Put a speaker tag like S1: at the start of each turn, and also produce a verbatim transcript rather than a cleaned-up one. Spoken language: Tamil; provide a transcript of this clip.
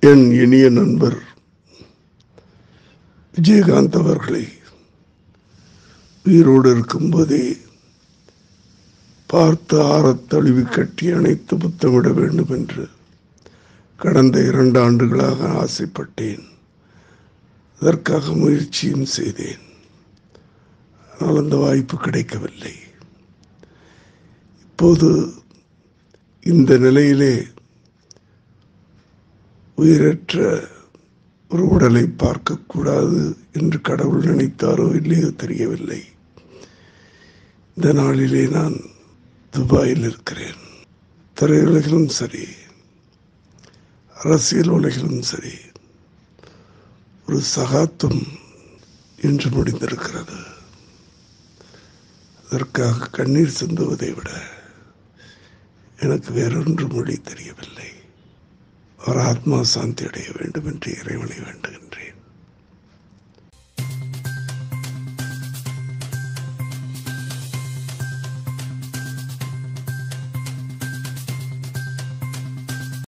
S1: என் இனிய நண்பர் விஜயகாந்த் அவர்களை உயிரோடு இருக்கும்போதே பார்த்து ஆறத் தழுவி கட்டி அணைத்து புத்தமிட வேண்டும் என்று கடந்த இரண்டு ஆண்டுகளாக ஆசைப்பட்டேன். அதற்காக முயற்சியும் செய்தேன். ஆனால் அந்த வாய்ப்பு கிடைக்கவில்லை. இப்போது இந்த நிலையிலே உயிரற்ற ஒரு உடலை பார்க்கக்கூடாது என்று கடவுள் நினைத்தாரோ இல்லையோ தெரியவில்லை. இந்த நாளிலே நான் துபாயில் இருக்கிறேன். திரையுலகிலும் சரி, அரசியல் உலகிலும் சரி, ஒரு சகாத்துவம் இன்று முடிந்திருக்கிறது. அதற்காக கண்ணீர் சிந்துவதை விட எனக்கு வேறொன்று மொழி தெரியவில்லை. அவர் ஆத்மா சாந்தி அடைய வேண்டும் என்று இறைவனை வேண்டுகின்றேன்.